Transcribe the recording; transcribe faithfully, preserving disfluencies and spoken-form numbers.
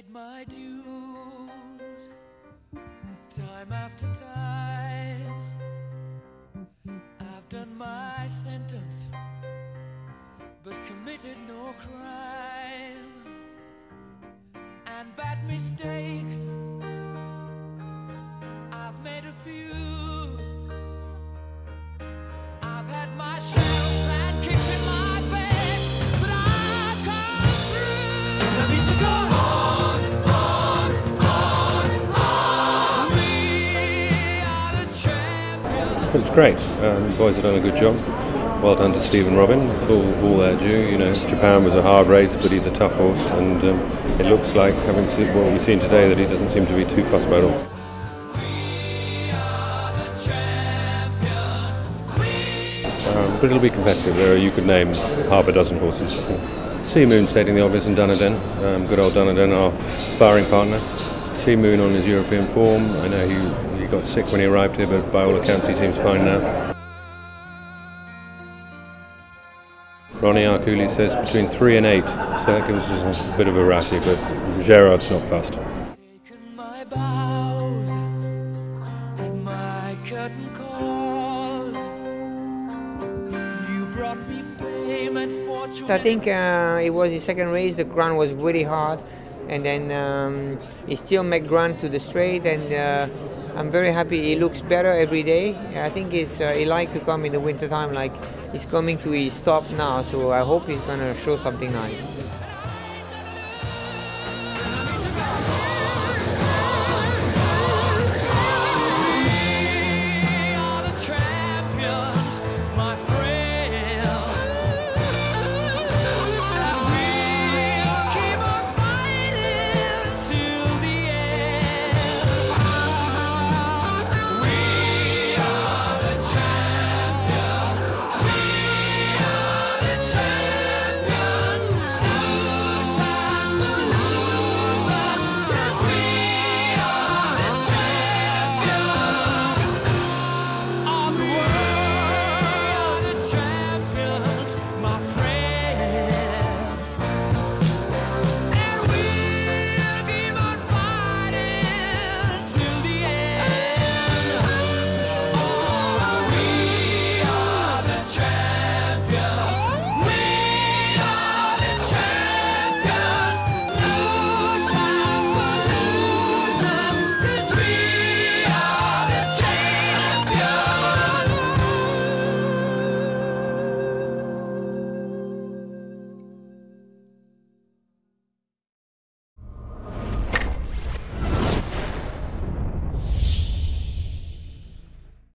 paid my dues time after time. I've done my sentence, but committed no crime. And bad mistakes, I've made a few. I've had my shadows and kicks in my face, but I've come through. I need to go on, on, on, on. We are the champions. It was great. Um, the boys have done a good job. Well done to Steve and Robin. It's all, all their due. You know, Japan was a hard race, but he's a tough horse, and um, it looks like, having seen what we've seen today, that he doesn't seem to be too fussed about it all. Um, but it'll be competitive. There are, you could name half a dozen horses. Sea Moon stating the obvious, and Dunedin. Um, good old Dunedin, our sparring partner. Sea Moon on his European form. I know he, he got sick when he arrived here, but by all accounts he seems fine now. Ronnie Arculli says between three and eight, so that gives us a bit of a ratty, but Gerard's not fussed. Taken my bows and my curtain calls. You brought me fame and fortune. I think uh, it was his second race. The ground was really hard, and then um, he still made ground to the straight, and uh, I'm very happy. He looks better every day. I think it's uh, he likes to come in the winter time, like he's coming to his stop now, so I hope he's gonna show something nice.